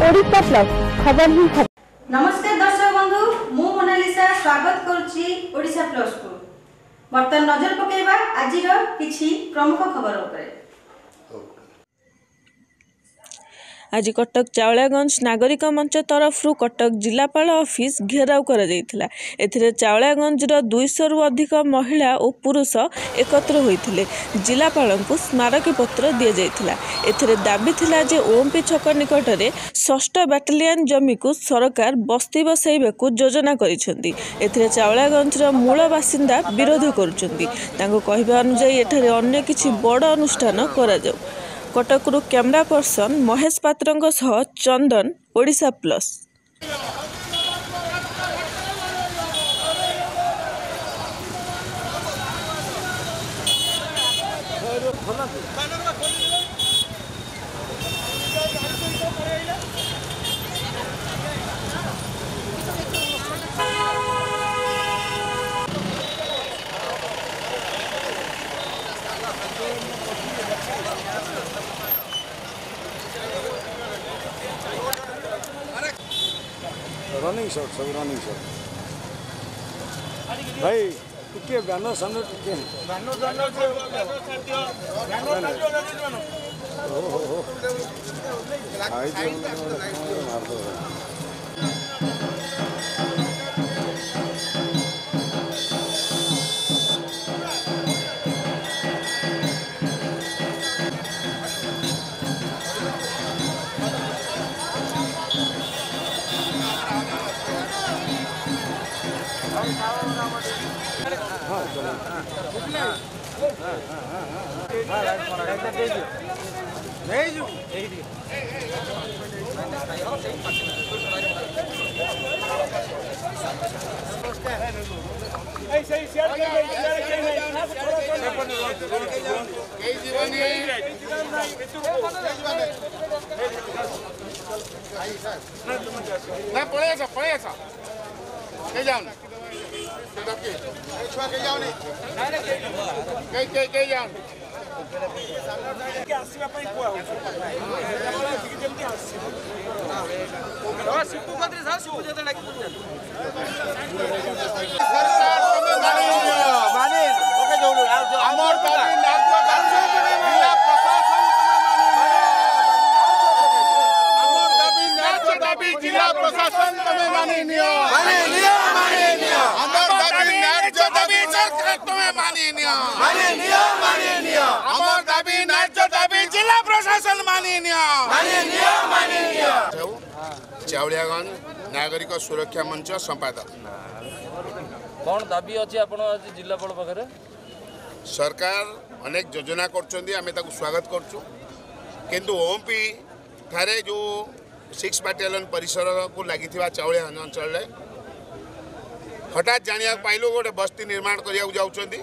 Odisha plus खबर ही खबर। नमस्कार दर्शक बंधु मु मोनालिसा स्वागत करुच्ची ओडिशा प्लस को। बर्तमान नजर पकेबा आजिर किछि प्रमुख खबर उपरे। आज कटक चावलागंज नागरिक मंच तरफ कटक जिलापाल ऑफिस घेराव करा जायथिला। एथिरे चावलागंज 200 रु अधिक महिला और पुरुष एकत्र होइथिले। जिलापाल को स्मारक पत्र दिया जायथिला। एथिरे दाबी थिला जे ओएमपी छक निकट में 6ठ बाटालियन जमी को सरकार बस्ती बसाइबाकू योजना करिसेंती। एथिरे चावलागंज मूल बासिंदा विरोध करुचंती। तांको कहबा अनुसार एठारे अन्य किछि बड़ अनुष्ठान करा जाऊ। कटकरू कैमरा पर्सन महेश पात्रंग सह Chandan Odisha plus. Running shot सब रनिंग शॉट भाई टिके ब्यानो सामने टिके चावलियागंज नागरिक सुरक्षा मंच संपादक कौन दाबी अच्छी आप जिलापाल पाखे सरकार अनेक योजना कर स्वागत करूँ किंतु ओएमपी ठारे जो 6 बाटालियन परिसर को लगी चावलियागंज अंचल हठात जाना पाइलु गोटे बस्ती निर्माण करने जाऊँगी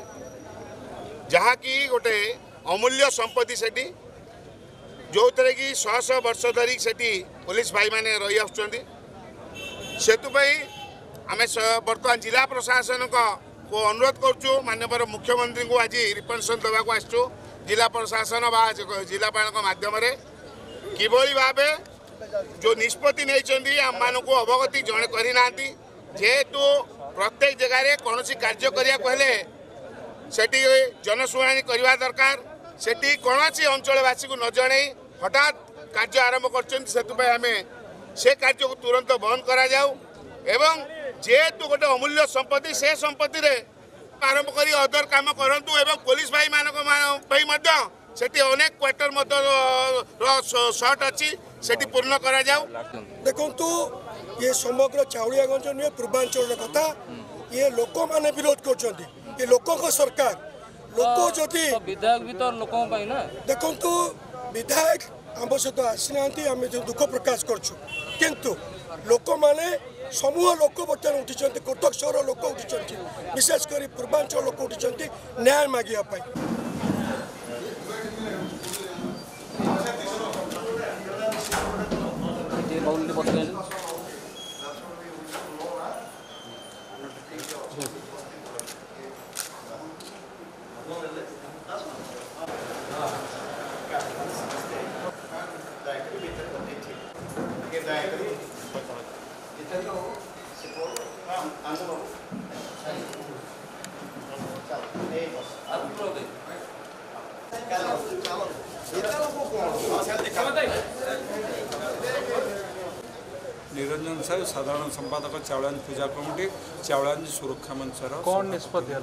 जहाँकि गोटे अमूल्य संपत्ति सेठी जो थे कि 100 वर्ष धरी सेठी पुलिस भाई माने रही आसुचंदी सेतुपाई आमे वर्तमान जिला प्रशासन को अनुरोध करूँ माननीय मुख्यमंत्री को आज रिप्रेजेंटेशन देवाक आसु जिला प्रशासन बा जिलापाल माध्यम किभली भावे जो निष्पत्ति नहीं आम मानक अवगति जड़े करना जेहेतु प्रत्येक जगह कौन कार्य करने सेठी जनशुणाणी करवा दरकार सेठी कौन अंचलवासी को न जन हठात कार्य आरंभ कर आम से कार्य को तुरंत बंद करा जाऊ एवं जेहेतु गोटे अमूल्य संपत्ति से संपत्ति रे आरंभ कर अदर काम करूँ एवं पुलिस भाई मानक सेठी अनेक क्वार्टर सर्ट अच्छी सेठी पूर्ण करा जाऊ। देखु ये समग्र चावलियागंज नुहे पूर्वांचल कथा ये लोक मैंने विरोध कर लोक सरकार लोक जदि विधायक भी तो लोकों ना देखु विधायक आम सहित आसी ना आम दुख प्रकाश करूँ लोक मैंने समूह लोक बर्तमान उठी कटक सहर लोक उठी विशेषकर पूर्वांचल लोक उठी न्याय मांगे। चंद्रशेखर साहू साधारण संपादक चावलांज पूजा कमिटी चावलांज सुरक्षा मंचर कौन निष्पत्ति है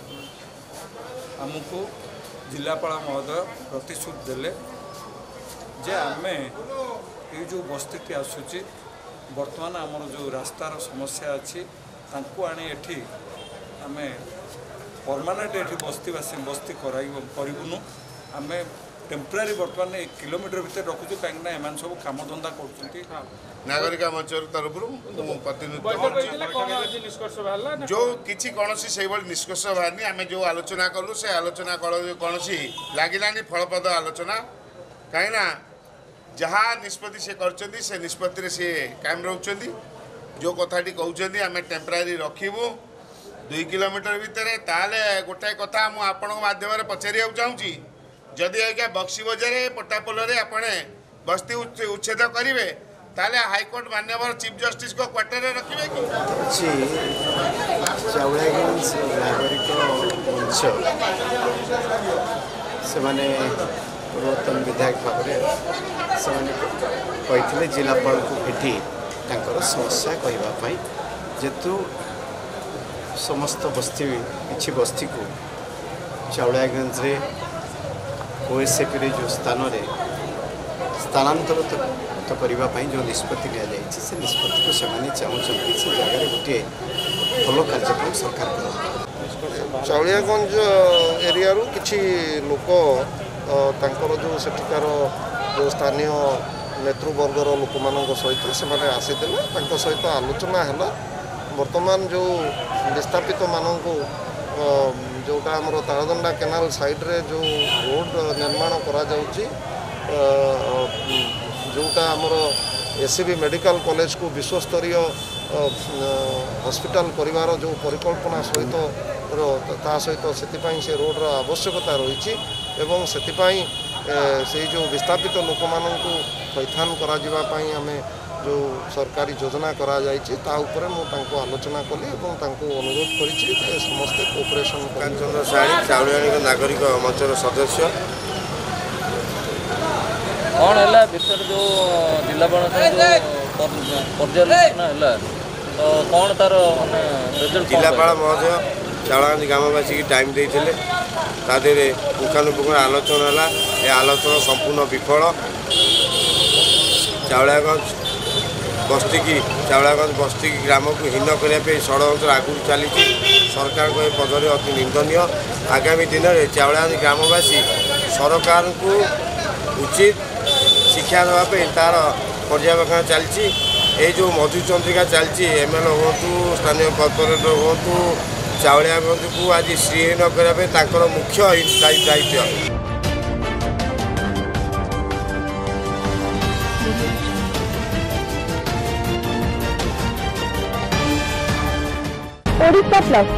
आमको जिलापाल महोदय प्रतिश्रुति देले जे आमे ये जो बस्ती आसूची बर्तमान आमर जो रास्तार समस्या अच्छी आनी एठी आमे परमानेंट एठी बस्ती करूँ आमे टेम्परारी बर्तमान 1 किलोमीटर भितर रखुचु कहीं एम सब कम धंदा कर नागरिक मंच तरफ प्रतिनिधित्व जो किसी कौन से निष्कर्ष बाहरनी आम जो आलोचना कलु से आलोचना कौन लगिलानी फलप्रद आलोचना कहीं जहाँ निष्पत्ति से कर से निष्पत्ति से कायम रोच जो कथाटी कहते आम टेम्परारी रखू 2 किलोमीटर भितर ताले गोटाए कथा मुझे माध्यम पचार चाहूँगी जदि आज्ञा बक्सी बजार पटापोल आपने बस्ती उच्छेद करेंगे ताले हाईकोर्ट माननीय चीफ जस्टिस को क्वार्टर रखिए कि चावलागंज नागरिक मंच से पूर्वतन विधायक भाव से जिलापाल को भेटी समस्या कहवाई जेतु समस्त बस्ती किसी बस्ती को चावलागंज रे ओएसएपी रे जो स्थान रे स्थानांतरित तो करने जो निष्पत्ति से निष्पत्ति को चाहते से जगह गोटे भल कार्यक्रम सरकार कर चावलियागंज एरिया किसी लोक तांकर जो सेठिकार जो स्थानीय नेतृवर्गर लोक मान सहित से आसीते सहित आलोचना है वर्तमान जो विस्थापित मानक जोटा आमर तारदंडा केनाल साइड रे जो रोड निर्माण करा जाउची जोटा आमर एससीबी मेडिकल कॉलेज को विश्वस्तरीय हॉस्पिटल करिवार जो परिकल्पना सहित से रोड्र आवश्यकता रही एवं से जो विस्थापित लोक मानू थैथान कराई आम जो सरकारी योजना करा ऊपर मुझे आलोचना कली अनुरोध करी समस्ते कोऑपरेशन कांचन साड़ी चावलिया नागरिक मंचर सदस्य कौन है भीतर जो जिलापाल पर्यालोचना है तो कौन तार रिजल्ट जिलापाल महोदय चावलागंज ग्रामवासी की टाइम देते तादे पुंखानुपुंख आलोचना है आलोचना संपूर्ण विफल चावलागंज बस्ती की ग्राम को हीन करने षड्यंत्र आगू चली सरकार को पदर अति निंदनीय आगामी दिन में चावलागंज ग्रामवासी सरकार को उचित शिक्षा देवाई तार पर्यवेक्षण चलती ये जो मधुचंद्रिका चलती एमएलए हूँ स्थानीय कॉर्पोरेटर हूँ चावलियागंज को आज श्रीहीन करने मुख्य दायित्व ओडिशा प्लस।